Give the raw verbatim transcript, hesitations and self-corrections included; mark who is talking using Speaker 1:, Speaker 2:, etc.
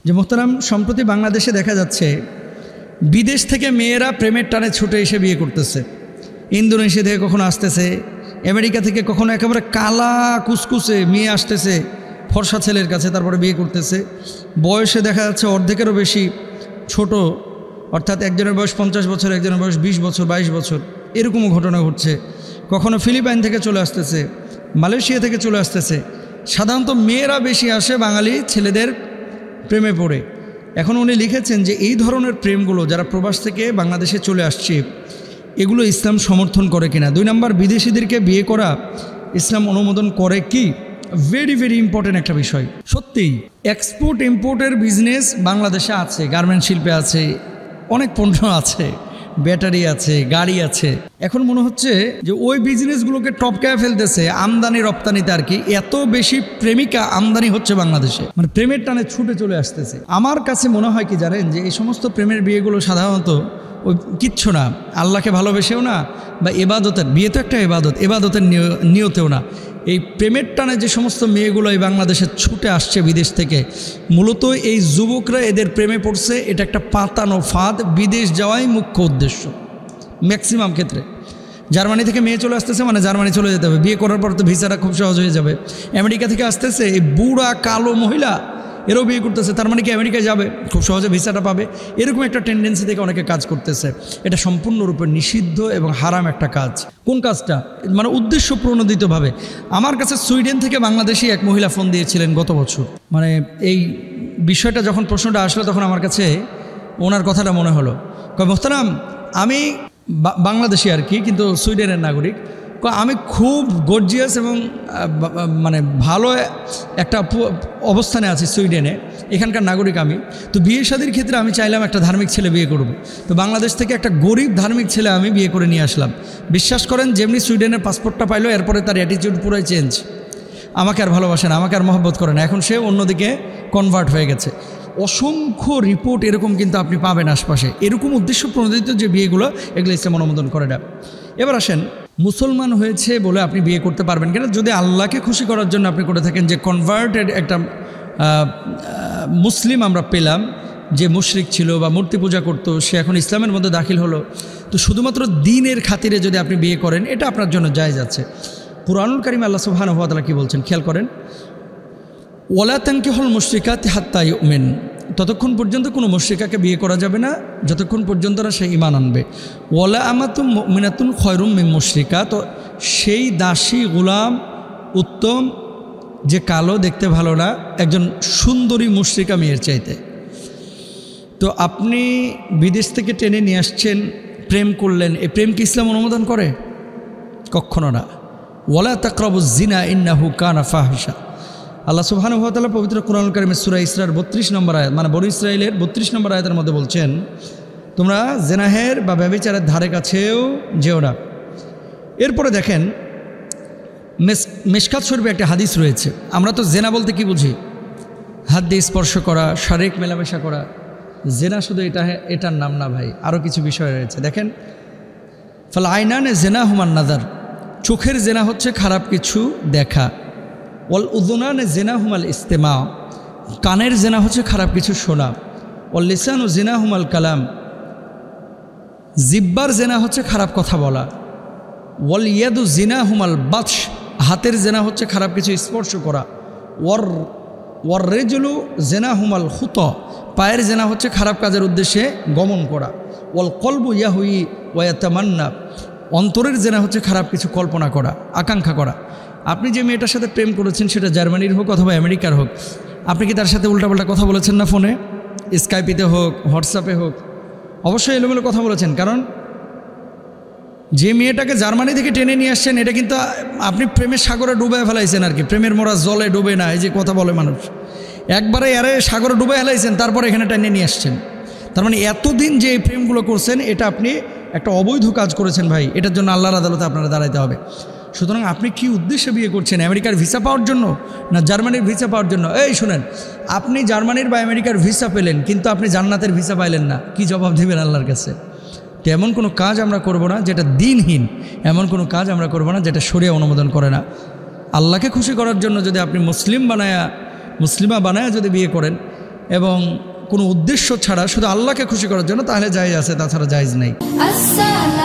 Speaker 1: যে মোহতারাম, সম্প্রতি বাংলাদেশে দেখা যাচ্ছে বিদেশ থেকে মেয়েরা প্রেমের টানে ছুটে এসে বিয়ে করতেছে। ইন্দোনেশিয়া থেকে কখনো আসতেছে, আমেরিকা থেকে কখনো একেবারে কালা কুসকুসে মেয়ে আসতেছে ফর্সা ছেলের কাছে, তারপরে বিয়ে করতেছে। বয়সে দেখা যাচ্ছে অর্ধেকেরও বেশি ছোট, অর্থাৎ একজনের বয়স পঞ্চাশ বছর, একজনের বয়স বিশ বছর, বাইশ বছর, এরকমও ঘটনা ঘটছে। কখনো ফিলিপাইন থেকে চলে আসতেছে, মালয়েশিয়া থেকে চলে আসতেছে। সাধারণত মেয়েরা বেশি আসে বাঙালি ছেলেদের প্রেমে পড়ে। এখন উনি লিখেছেন যে এই ধরনের প্রেমগুলো যারা প্রবাস থেকে বাংলাদেশে চলে আসছে, এগুলো ইসলাম সমর্থন করে কিনা। দুই নম্বর, বিদেশিদেরকে বিয়ে করা ইসলাম অনুমোদন করে কি? ভেরি ভেরি ইম্পর্টেন্ট একটা বিষয়। সত্যিই এক্সপোর্ট ইম্পোর্টের বিজনেস বাংলাদেশে আছে, গার্মেন্ট শিল্পে আছে, অনেক পণ্য আছে, ব্যাটারি আছে, গাড়ি আছে। এখন মনে হচ্ছে যে ওই বিজনেসগুলোকে টপকায় ফেলতেছে আমদানি রপ্তানিতে আর কি। এত বেশি প্রেমিকা আমদানি হচ্ছে বাংলাদেশে, মানে প্রেমের টানে ছুটে চলে আসতেছে। আমার কাছে মনে হয় কি জানেন, যে এই সমস্ত প্রেমের বিয়েগুলো সাধারণত ওই কিচ্ছু না, আল্লাহকে ভালোবেসেও না, বা এবাদতের, বিয়ে তো একটা এবাদত, এবাদতের নিয়তেও না। এই প্রেমের টানে যে সমস্ত মেয়েগুলো এই বাংলাদেশে ছুটে আসছে বিদেশ থেকে, মূলত এই যুবকরা এদের প্রেমে পড়ছে। এটা একটা পাতানো ফাঁদ, বিদেশ যাওয়াই মুখ্য উদ্দেশ্য ম্যাক্সিমাম ক্ষেত্রে। জার্মানি থেকে মেয়ে চলে আসতেছে মানে জার্মানি চলে যেতে হবে, বিয়ে করার পর তো ভিসাটা খুব সহজ হয়ে যাবে। আমেরিকা থেকে আসতেছে এই বুড়া কালো মহিলা, এরও বিয়ে করতেছে, তার মানে কি আমেরিকায় যাবে, খুব সহজে ভিসাটা পাবে। এরকম একটা টেন্ডেন্সি থেকে অনেকে কাজ করতেছে। এটা সম্পূর্ণরূপে নিষিদ্ধ এবং হারাম একটা কাজ। কোন কাজটা? মানে উদ্দেশ্য প্রণোদিতভাবে। আমার কাছে সুইডেন থেকে বাংলাদেশি এক মহিলা ফোন দিয়েছিলেন গত বছর। মানে এই বিষয়টা যখন প্রশ্নটা আসলো, তখন আমার কাছে ওনার কথাটা মনে হলো। মোহতারাম, আমি বাংলাদেশি আর কি, কিন্তু সুইডেনের নাগরিক। আমি খুব গর্জিয়াস এবং মানে ভালো একটা অবস্থানে আছি সুইডেনে, এখানকার নাগরিক আমি। তো বিয়ে শাদীর ক্ষেত্রে আমি চাইলাম একটা ধার্মিক ছেলে বিয়ে করব। তো বাংলাদেশ থেকে একটা গরিব ধার্মিক ছেলে আমি বিয়ে করে নিয়ে আসলাম। বিশ্বাস করেন, যেমনি সুইডেনের পাসপোর্টটা পাইলো, এরপরে তার অ্যাটিটিউড পুরোই চেঞ্জ। আমাকে আর ভালোবাসে না, আমাকে আর মহব্বত করে না, এখন সে অন্যদিকে কনভার্ট হয়ে গেছে। অসংখ্য রিপোর্ট এরকম কিন্তু আপনি পাবেন আশপাশে। এরকম উদ্দেশ্য প্রণোদিত যে বিয়েগুলো, এগুলো ইসলাম অনুমোদন করে না। এবার আসেন, মুসলমান হয়েছে বলে আপনি বিয়ে করতে পারবেন কিনা? যদি আল্লাহকে খুশি করার জন্য আপনি করে থাকেন, যে কনভার্টেড একটা মুসলিম আমরা পেলাম, যে মুশরিক ছিল বা মূর্তি পূজা করতো, সে এখন ইসলামের মধ্যে দাখিল হলো, তো শুধুমাত্র দ্বীনের খাতিরে যদি আপনি বিয়ে করেন, এটা আপনার জন্য জায়েজ আছে। কুরআনুল কারীমে আল্লাহ সুবহানাহু ওয়া তাআলা কি বলছেন খেয়াল করেন, ওয়ালা তানকিহুল মুশরিকাতি হাত্তা ইউমিন, ততক্ষণ পর্যন্ত কোনো মুশরিকাকে বিয়ে করা যাবে না যতক্ষণ পর্যন্ত না সে ঈমান আনবে। ওয়ালা আমাতুম মুমিনাতুন খয়রুম মিন মুশরিকা, তো সেই দাসী গোলাম উত্তম, যে কালো, দেখতে ভালো না, একজন সুন্দরী মুশরিকা মেয়ের চাইতে। তো আপনি বিদেশ থেকে টেনে নিয়ে আসছেন, প্রেম করলেন, এই প্রেম কি ইসলাম অনুমোদন করে? কখনো না। ওয়ালা তাকরাবুজ জিনা ইন্নাহু কানা ফাহিশা। আল্লাহ সুবহানাহু ওয়া তাআলা পবিত্র কুরআনুল কারীমে সূরা ইসরার বত্রিশ নম্বর আয়াত, মানে বনী ইসরাইলের বত্রিশ নম্বর আয়াতের মধ্যে বলছেন, তোমরা জেনাহের বা ব্যভিচারের ধারে কাছেও যেও না। এরপরে দেখেন, মিশকাত শরীফে একটা হাদিস রয়েছে। আমরা তো জেনা বলতে কি বুঝি? হাত দিয়ে স্পর্শ করা, শারীরিক মেলামেশা করা। জেনা শুধু এটা এটার নাম না ভাই, আরও কিছু বিষয় রয়েছে। দেখেন, ফাল আইনানে জেনা হুমান নাজার, চোখের জেনা হচ্ছে খারাপ কিছু দেখা। ওয়াল উযুনানে জেনা হুমাল ইস্তেমা, কানের জেনা হচ্ছে খারাপ কিছু শোনা। ওয়াল লিসানু জেনা হুমাল কালাম, জিব্বার জেনা হচ্ছে খারাপ কথা বলা। ওয়াল ইয়াদু জিনা হুমাল বাতশ, হাতের জেনা হচ্ছে খারাপ কিছু স্পর্শ করা। ওয়ার ওয়ার রেজুলু জেনা হুমাল খুত, পায়ের জেনা হচ্ছে খারাপ কাজের উদ্দেশ্যে গমন করা। ওয়াল কলবু ইয়াহুই ওয়ায়াতামান্না, অন্তরের জেনা হচ্ছে খারাপ কিছু কল্পনা করা, আকাঙ্ক্ষা করা। আপনি যে মেয়েটার সাথে প্রেম করেছেন, সেটা জার্মানির হোক অথবা আমেরিকার হোক, আপনি কি তার সাথে উল্টাপাল্টা কথা বলেছেন না? ফোনে, স্কাইপিতে হোক, হোয়াটসঅ্যাপে হোক, অবশ্যই এলোমেলো কথা বলেছেন। কারণ যে মেয়েটাকে জার্মানি থেকে টেনে নিয়ে আসছেন, এটা কিন্তু আপনি প্রেমের সাগরে ডুবে ফেলাইছেন আর কি। প্রেমের মোরা জলে ডুবে না, এই যে কথা বলে মানুষ, একবারে আরে সাগরে ডুবে ফেলাইছেন, তারপর এখানে টেনে নিয়ে আসছেন। তার মানে এতদিন যে এই প্রেমগুলো করছেন, এটা আপনি একটা অবৈধ কাজ করেছেন ভাই। এটার জন্য আল্লাহর আদালতে আপনারা দাঁড়াইতে হবে। সুতরাং আপনি কি উদ্দেশ্যে বিয়ে করছেন? আমেরিকার ভিসা পাওয়ার জন্য না জার্মানির ভিসা পাওয়ার জন্য? এই শুনেন, আপনি জার্মানির বা আমেরিকার ভিসা পেলেন, কিন্তু আপনি জান্নাতের ভিসা পাইলেন না, কি জবাব দেবেন আল্লাহর কাছে? তো এমন কোনো কাজ আমরা করব না যেটা দিনহীন, এমন কোনো কাজ আমরা করব না যেটা শরিয়া অনুমোদন করে না। আল্লাহকে খুশি করার জন্য যদি আপনি মুসলিম বানায়া মুসলিমা বানায়া যদি বিয়ে করেন, এবং কোনো উদ্দেশ্য ছাড়া শুধু আল্লাহকে খুশি করার জন্য, তাহলে জায়েজ আছে, তাছাড়া জায়েজ নেই।